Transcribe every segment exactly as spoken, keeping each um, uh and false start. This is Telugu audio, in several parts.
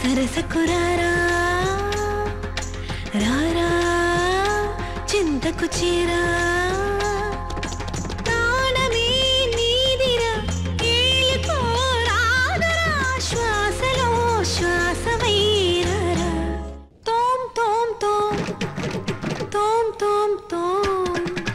సరసకురారా రారా చింతకు చీరా తాళమే నీదిరా ఏలుకోరాదరా శ్వాసలో శ్వాసవైరారా తోం తోం తోం తోం తోం తోం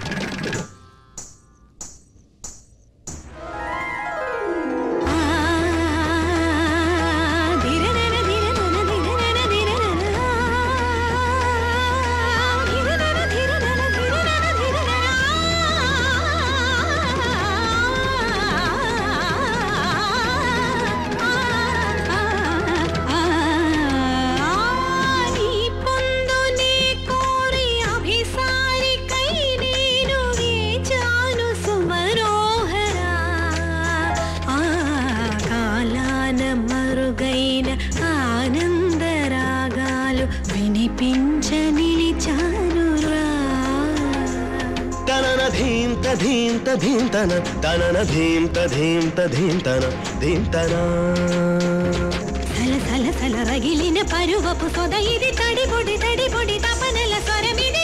ఆనందరాగాలు వినిపించ నిలిచానురా తనన ధీం తధీం తధీం తన తనన ధీం తధీం తధీం తన ధీం తన సల సల సల రగిలిన పరువపు సొద ఇది తడిబొడి తడిబొడి తపనల స్వరమిది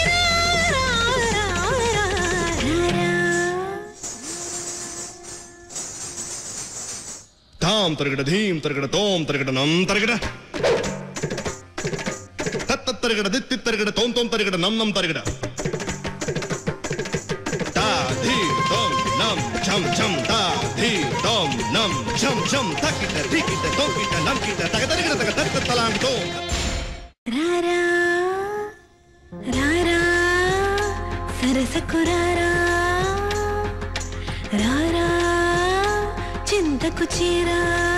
తాం తరగడ ధీం తరగడ తోం తరగడ నం తరగడ తత్త తరగడ దిత్తి తరగడ తోం తోం తరగడ నం నం తరగడ తా ధీ తోం నం ఛం ఛం తా ధీ తోం నం ఛం ఛం తకిట దికిట తోకిట నంకిట తగ తరగడ తగ తత్త తలాంగ్ తో రారా రారా సరసకురారా రారా చింతకు చీరా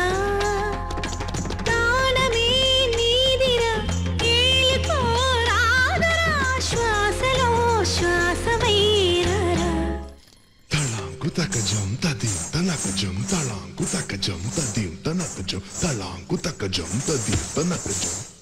తాళమే నీదిరా ఏలుకోరాదరా శ్వాసలో శ్వాసవైరారా తళాంకు తకజం తదిం తనకజం తళాంకు తకజం తదిం తనకజం తళాంకు తకజం తదిం తనకజం